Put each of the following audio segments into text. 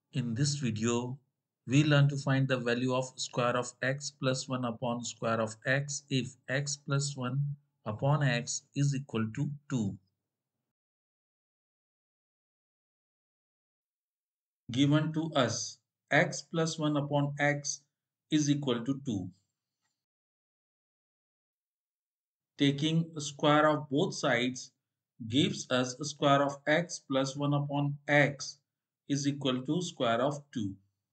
In this video, we learn to find the value of square of x plus 1 upon square of x if x plus 1 upon x is equal to 2. Given to us, x plus 1 upon x is equal to 2. Taking square of both sides gives us square of x plus 1 upon x is equal to square of 2.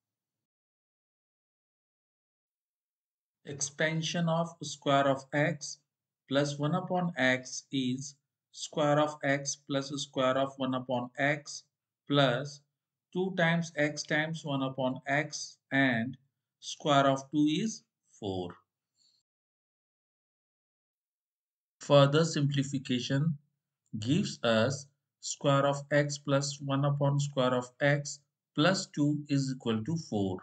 Expansion of square of x plus 1 upon x is square of x plus square of 1 upon x plus 2 times x times 1 upon x and square of 2 is 4. Further simplification gives us square of x plus 1 upon square of x plus 2 is equal to 4.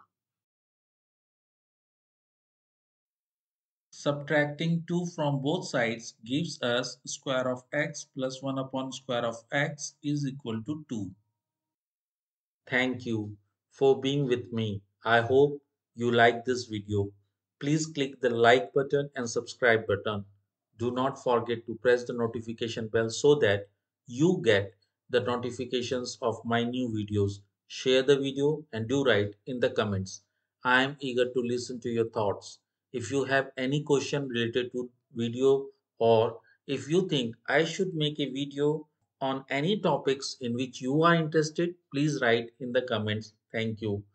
Subtracting 2 from both sides gives us square of x plus 1 upon square of x is equal to 2. Thank you for being with me. I hope you like this video. Please click the like button and subscribe button. Do not forget to press the notification bell so that you get the notifications of my new videos. Share the video and do write in the comments. I am eager to listen to your thoughts. If you have any question related to video or if you think I should make a video on any topics in which you are interested, please write in the comments. Thank you.